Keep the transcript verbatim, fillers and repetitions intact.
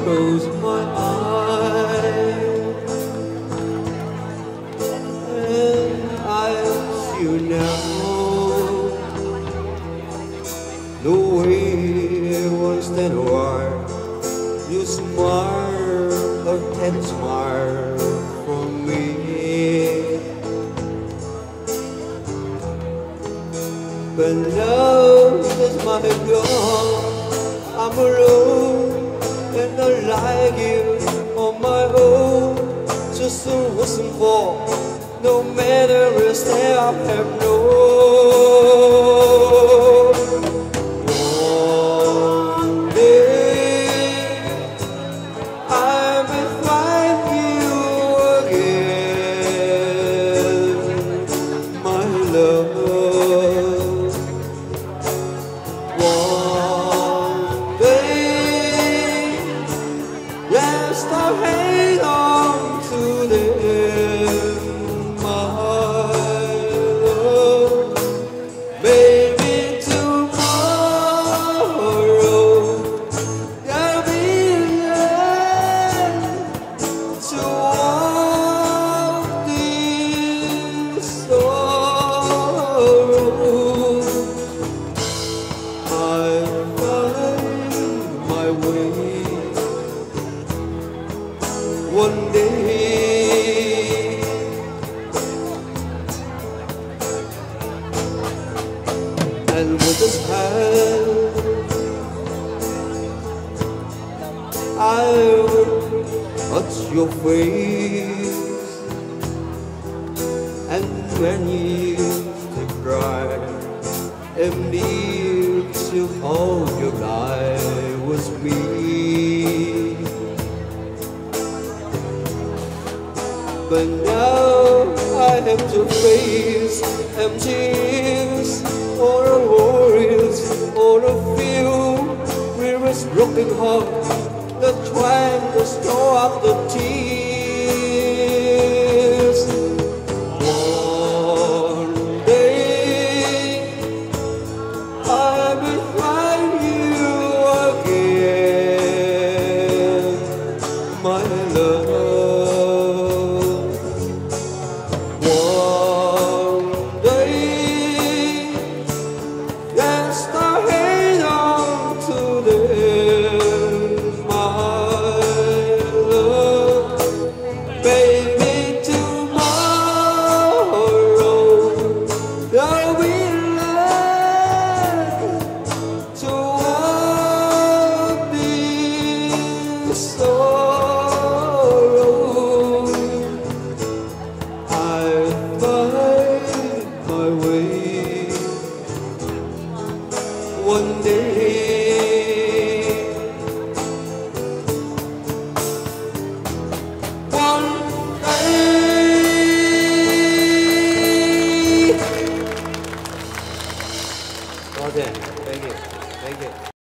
close my eyes and I see you now, the way once that while you smile, a tender smile from me. But now that's my gone, I'm alone and I like you on my own. Just a listen for, no matter the step I have known. One day I may find you again, my love. One day, yes, I'll hang on to them, my love. Maybe tomorrow there'll be land to walk this sorrow. I'll find my way one day, and with this hand I will touch your face, and when you cry and need to hold your life with me. But now I have to face empty years, all the worries, all the fear, with this broken heart that trying to store up the tears. One day I will find you again, my love. One day, yes, I'll hang on to them, my love. Baby, tomorrow there'll be land to walk this sorrow. I'll find my way one day.